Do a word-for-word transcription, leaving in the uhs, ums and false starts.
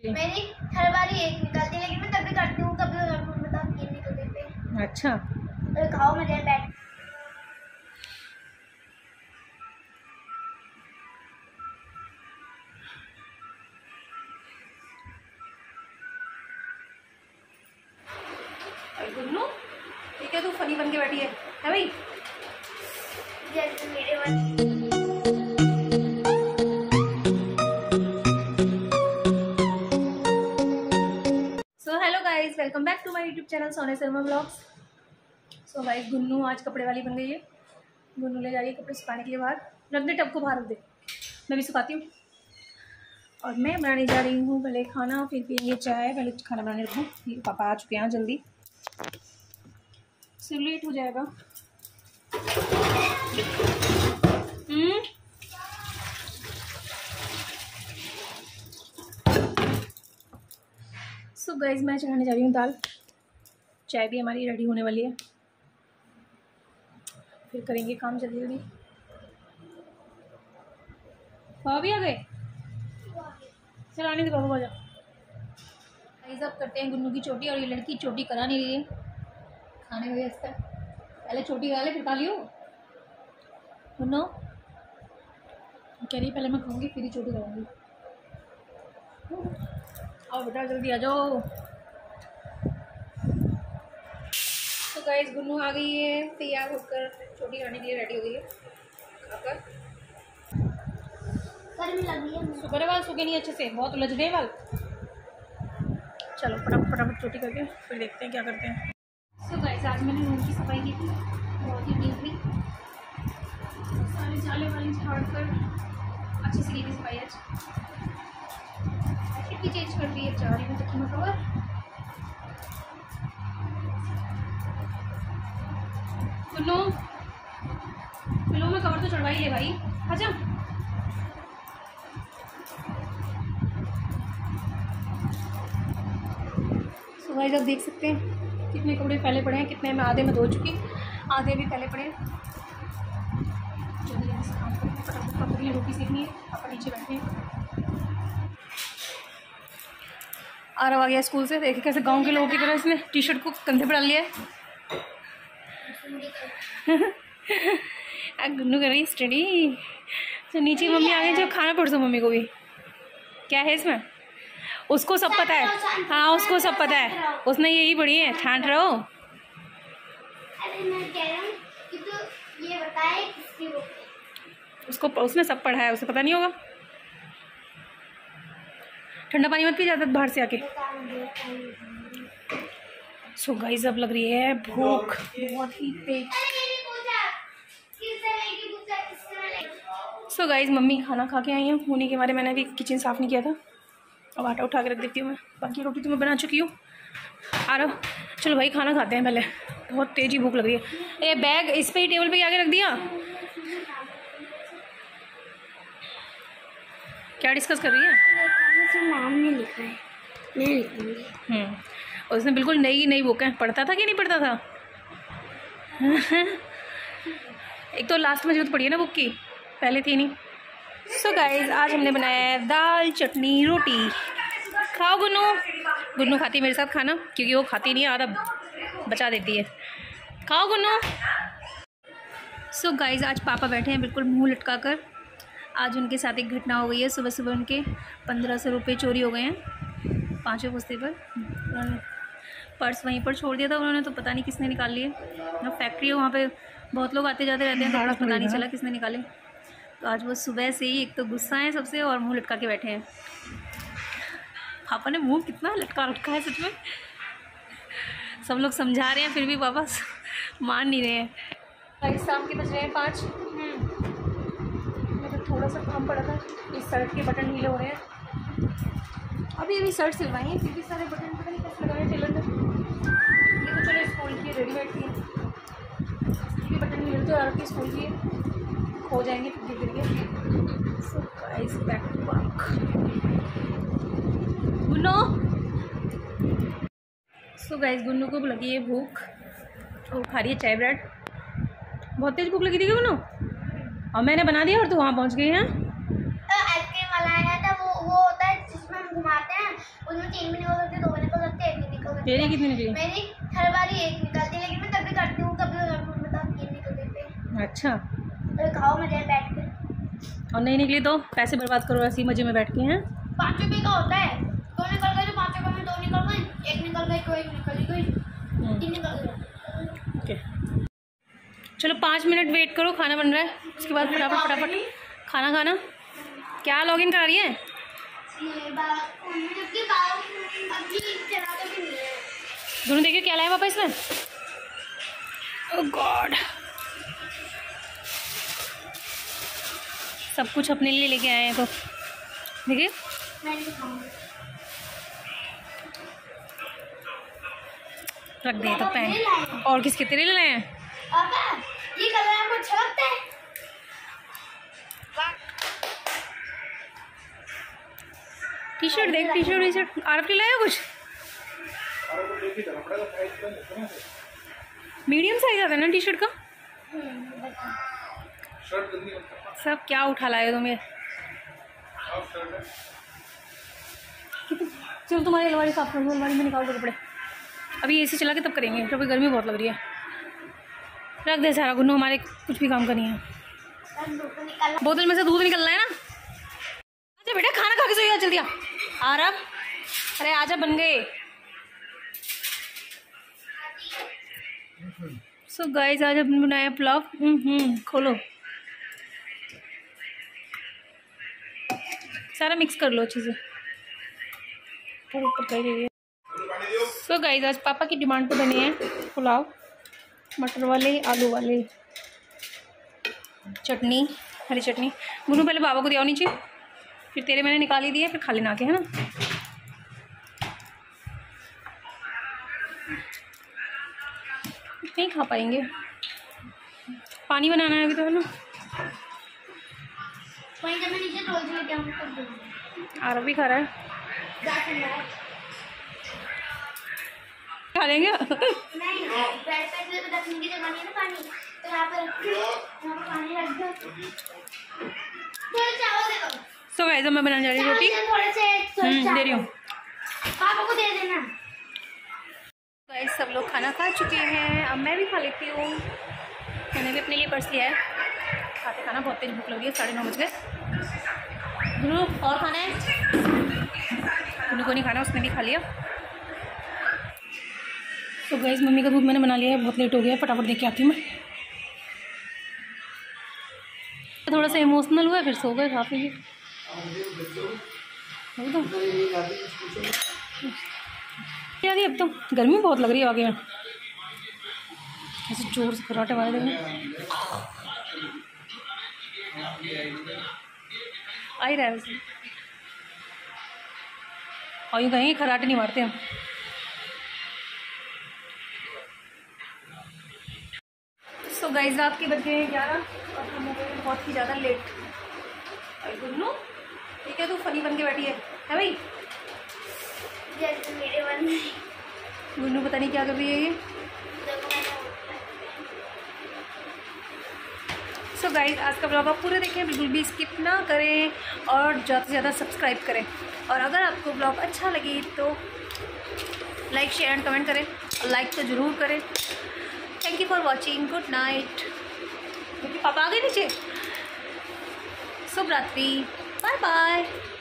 मेरी हर बार एक निकलती है, लेकिन मैं कभी करती हूँ कभी मतलब ये निकल देते हैं। अच्छा तो खाओ मजे बैठ। गुन्नू ये क्या तू फनी बन के बैठी है, है भाई? जैसे मेरे वाले welcome back to my YouTube channel Sone Sharma blogs. So guys Gunnu आज कपड़े वाली बन गई है। गुन्नू ले जा रही है कपड़े सुखाने के लिए बाहर। रख दे टब को, बाहर रख दे, मैं भी सुखाती हूँ। और मैं बनाने जा रही हूँ पहले खाना, फिर पियेंगे चाय। पहले खाना बनाने रखूँ, पापा आ चुके हैं जल्दी, सिर्फ लेट हो जाएगा। हम्म सो गाइस मैं चढ़ाने जा रही हूँ दाल। चाय भी हमारी रेडी होने वाली है, फिर करेंगे काम जल्दी जल्दी। पापा भी आ गए, चलाने दे पापा को। जा गाइस अब करते हैं गुन्नू की चोटी। और ये लड़की चोटी करा नहीं रही है खाने में व्यस्त है। पहले चोटी करा ले फिर खा लियो। गुन्नू कह रही पहले मैं खाऊंगी फिर ही चोटी कराऊंगी। आओ बेटा जल्दी आ जाओ। तो गाइस गुन्नू आ गई है तैयार होकर, चोटी खाने के लिए रेडी हो गई है। खाकर गर्मी लगी है। सुबह बाल सूखे नहीं अच्छे से, बहुत उलझ गए बाल। चलो फटाफट फटाफट चोटी करके फिर देखते हैं क्या करते हैं। सो गाइस आज मैंने रूम की सफाई की थी, बहुत ही डीपली सारे जाले वाले झाड़ कर अच्छे से की थी सफाई। आज खिड़की चेंज कर दी है, जा रही हूँ तकिया में कवर। गुन्नू पिलो में कवर तो चढ़वा ही ले भाई, आजा। सो गाइस आप देख सकते हैं कितने कपड़े फैले पड़े हैं, कितने मैं आधे में धो चुकी, आधे भी फैले पड़े हैं। जल्दी जल्दी से काम करते हैं, फटाफट पापा के लिए रोटी सीखनी है। पापा नीचे बैठे हैं। आरव आ गया स्कूल से, देखे कैसे गांव के लोगों की तरह इसने टी शर्ट को कंधे पर डाल लिया है। गुन्नू कर रही स्टडी। तो नीचे मम्मी आ गई, जो खाना पड़ोसो मम्मी को भी। क्या है इसमें? उसको सब पता है। हाँ उसको सब पता है, उसने यही पढ़ी है। छांट रहो। अरे मैं कह रहा हूँ कि तू ये बताए किसकी बुक है? उसको उसने सब पढ़ा है, उसे पता नहीं होगा। ठंडा पानी मत पी जाता बाहर से आके। सो गाइस अब लग रही है भूख बहुत ही तेज। सो गाइस मम्मी खाना खा के आई हैं, होने के बारे मैंने अभी किचन साफ़ नहीं किया था। अब आटा उठा के रख देती हूँ मैं, बाकी रोटी तो मैं बना चुकी हूँ। आ रहा चलो भाई खाना खाते हैं पहले, बहुत तेज़ी भूख लग रही है। ये बैग इस पे ही टेबल पे ही आके रख दिया। क्या डिस्कस कर रही है? नाम नहीं लिखा है, मैं लिखूंगी। हम्म उसने बिल्कुल नई नई बुक है। पढ़ता था कि नहीं पढ़ता था? एक तो लास्ट में जो पढ़ी है ना बुक की, पहले थी नहीं। सो so गाइज आज हमने बनाया है दाल चटनी रोटी। खाओ गुन्नू। गुन्नू खाती है मेरे साथ खाना, क्योंकि वो खाती नहीं है, आधा बचा देती है। खाओ गुन्नू। सो so गाइज आज पापा बैठे हैं बिल्कुल मुंह लटका कर। आज उनके साथ एक घटना हो गई है। सुबह सुबह उनके पंद्रह सौ रुपये चोरी हो गए हैं पाँचों बस्ते पर। पर्स वहीं पर छोड़ दिया था उन्होंने, तो पता नहीं किसने निकाल लिए। फैक्ट्री है वहाँ पे, बहुत लोग आते जाते रहते हैं, तो कुछ पता नहीं चला किसने निकाले। तो आज वो सुबह से ही एक तो गुस्सा है सबसे, और मुंह लटका के बैठे हैं। पापा ने मुंह कितना लटका रखा है सच में। सब लोग समझा रहे हैं फिर भी पापा मान नहीं रहे हैं। शाम के बज रहे हैं पाँच। मेरे थोड़ा सा काम पड़ा था, इस शर्ट के बटन ढीले हो रहे हैं। अभी अभी शर्ट सिलवाई है, फिर भी सारे बटन पता नहीं कैसे लगाए टेलर ने। ये तो चलो स्कूल की रेडीमेड थी, इसके बटन ढीले तो यार की स्कूल की हो जाएंगे फिर धीरे धीरे। So guys back to work. Gunnu. So guys Gunnu को लगी है भूख, वो खा रही है चाय ब्रेड। बहुत तेज भूख लगी थी क्या गुन्नू? और मैंने बना दिया और तू वहाँ पहुँच गई हैं। तो आइसक्रीम वाला आया था, वो वो होता है जिसमें हम घुमाते होते हैं उसमें तीन भी निकल सकते, दो भी निकल सकते, एक भी निकल सकते। तेरी कितनी निकली? मेरी हर बारी एक निकलती है, लेकिन मैं तभी करती हूँ कभी मतलब तीन निकल देते हैं। अच्छा, तो खाओ मजे में बैठ के। और नहीं निकली तो पैसे बर्बाद करो ऐसे ही मजे में बैठ के हैं। पाँच रुपये का होता है, दो निकल गए तो पाँच रुपये में दो निकल गए, एक निकल गई कोई निकल गई, तीन निकल गए। ओके चलो पाँच मिनट वेट करो, खाना बन रहा है, उसके बाद फटाफट फटाफट खाना खाना। क्या लॉगिन करा रही है? ये बा- जबकि बाव- अभी चला तो भी नहीं है। दोनों देखिए क्या लाया पापा इसमें। ओह गॉड, सब कुछ अपने लिए लेके आए हैं। तो देखिए मैं नहीं खाऊंगी। रख दे तो पैन। और किसके तेरे ले लाए हैं? पापा ये कलर आपको अच्छा लगता है? टी शर्ट देख, टी शर्ट टी शर्ट आरफ के लाया कुछ मीडियम साइज आता है ना टी शर्ट का। सब क्या उठा लाए तुम ये? चलो तुम्हारी अलमारी साफ कर दो, अलमारी में निकाल दो कपड़े। अभी एसी चला के तब करेंगे, क्योंकि गर्मी बहुत लग रही है। रख दे सारा गुन्नू, हमारे कुछ भी काम करनी है। बोतल में से दूध निकलना है ना। अच्छा बेटा खाना खा के सोइए जल्दी। आ आरब, अरे आजा, बन गए। सो so गाइस आज हमने बनाया पुलाव। हम्म खोलो, सारा मिक्स कर लो अच्छे से। ऊपर कर दीजिए। सो गाइस आज पापा की डिमांड पे बने हैं पुलाव, मटर वाले, आलू वाले, चटनी, हरी चटनी। गुनू पहले बाबा को दिया नीचे, फिर तेरे मैंने निकाल ही दिए, फिर खा लेना के, है ना। नहीं खा पाएंगे, पानी बनाना है अभी तो, है ना। वहीं जब मैं नीचे रोज लेके आऊँ तब दूँगी। आरव भी खा रहा है, जा ठंडा है। खा लेंगे। नहीं बेड पे से रखने की जगह नहीं है ना पानी, तो यहाँ पे रख दो, यहाँ पे पानी रख दो। थोड़े चावल दे दो। सो गाइस मैं बनाने जा रही हूँ रोटी। थोड़े से हम्म दे रही हूँ, पापा को दे देना। गाइस सब लोग खाना खा चुके हैं, अब मैं भी खा लेती हूँ। मैंने भी अपने लिए पर्स लिया है, खाते खाना बहुत तेज भूख लग रही है, साढ़े नौ बज गए। गुरु और खाना है? गुरु को नहीं खाना, उसने भी खा लिया। तो गाइस मम्मी का दूध मैंने बना लिया है, बहुत लेट हो गया है, फटाफट देख के आती हूँ मैं। थोड़ा सा इमोशनल हुआ, फिर सो गए काफ़ी। यार अब तो गर्मी बहुत लग रही है आगे में, ऐसे जोर से खराटे मारे देंगे। आ ही रहा है वैसे, और यूँ कहेंगे खराटे नहीं मारते हम। सो गाइस रात के बज गए हैं ग्यारह और हम हो गए बहुत ही ज़्यादा लेट। और गुन्नू ठीक है, तू फनी बन के बैठी है, है भाई? जैसे मेरे मन में गुन्नू पता नहीं क्या कर रही है ये। सो गाइस आज का ब्लॉग आप पूरे देखें, बिल्कुल भी स्किप ना करें और ज़्यादा से ज़्यादा सब्सक्राइब करें। और अगर आपको ब्लॉग अच्छा लगे तो लाइक शेयर एंड कमेंट करें, और लाइक तो ज़रूर करें। Thank you for watching, good night. पापा आ गए नीचे। शुभ रात्रि, बाय बाय।